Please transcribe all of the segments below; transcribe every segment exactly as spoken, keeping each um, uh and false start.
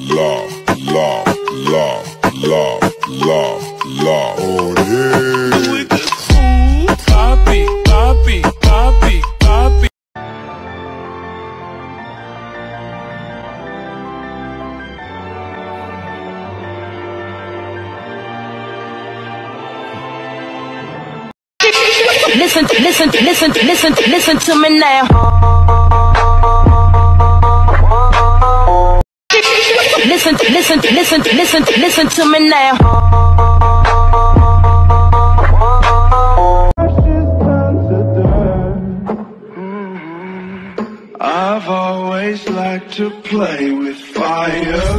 love, love, love, love, love, love. Oh yeah. With the cool poppy, poppy, poppy, poppy. Listen, listen, listen, listen, listen to me now. Listen, listen, listen, listen, listen to me now. I've always liked to play with fire.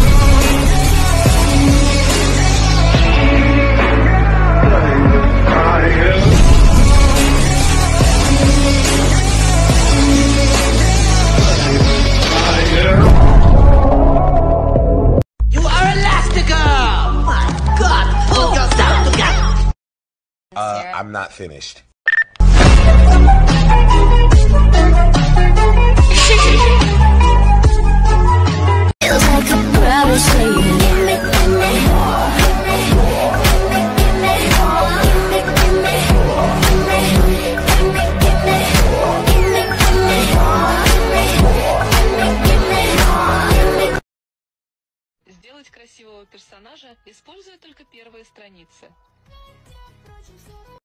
Uh, I'm not finished. Feels like a crowd is saying, give me, give me more. Give me, give me more. Give me, give me more. Give me, give me, give me more. Give me, give me more. Give me, give me more. Сделать красивого персонажа, используя только первые страницы.